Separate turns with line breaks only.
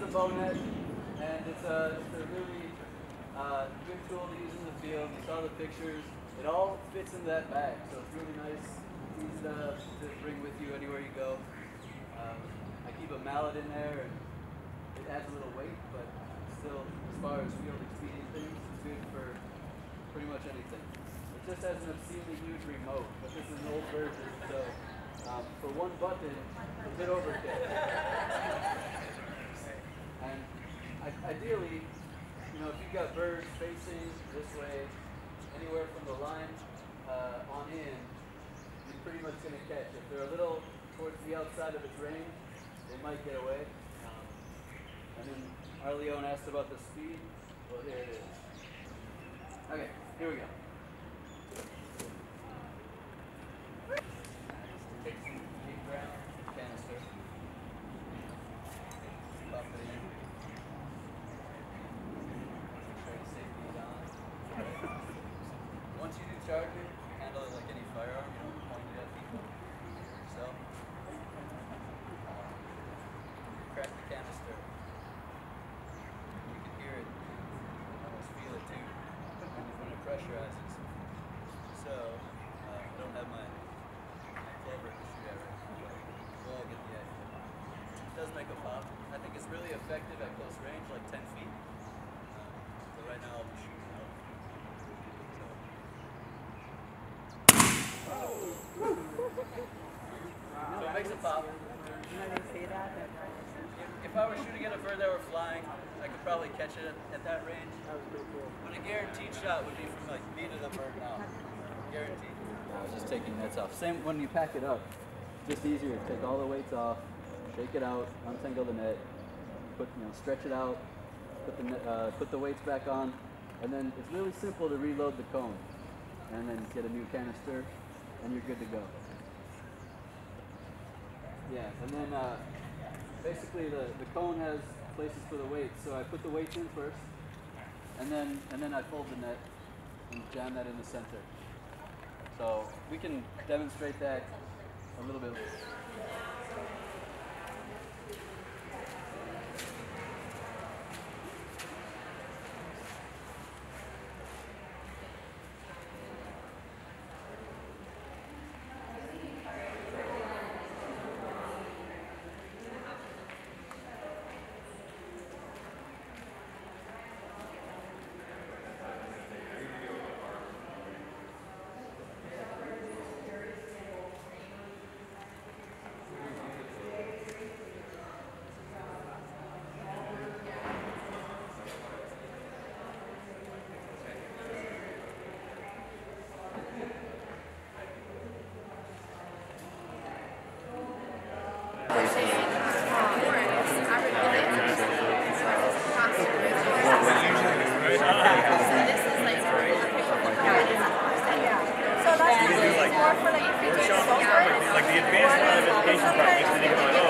bow net, and it's a really good tool to use in the field. You saw the pictures. It all fits in that bag, so it's really nice. It's easy to bring with you anywhere you go. I keep a mallet in there, and it adds a little weight, but still, as far as field expedient things, it's good for pretty much anything. It just has an obscenely huge remote, but this is an old version, so for one button, it's a bit overkill. And ideally, you know, if you've got birds facing this way, anywhere from the line on in, you're pretty much going to catch. If they're a little towards the outside of its range, they might get away. And then Arleon asked about the speed. Well, here it is. Okay, here we go. Take some 8-gram canister. Pop it in. Make sure the safety is on. Once you do charge it, handle it like any firearm. You don't point it at people yourself. Crack the canister. You can hear it. Almost feel it too when it pressurizes. So I don't have my clover to shoot at right now, but we'll all get the idea. It does make a pop. I think it's really effective at close range, like 10 feet. So right now I'll be shooting out. So it makes a pop. If I were shooting at a bird that were flying, I could probably catch it at that range. But a guaranteed shot would be from like me to the bird now. Guaranteed. I was just taking nets off. Same when you pack it up. Just easier. Take all the weights off, shake it out, untangle the net, stretch it out, put the weights back on, and then it's really simple to reload the cone, and then get a new canister, and you're good to go. Yeah, and then basically the cone has places for the weights, so I put the weights in first, and then I fold the net and jam that in the center. So we can demonstrate that a little bit.
Like the advanced kind of education practice,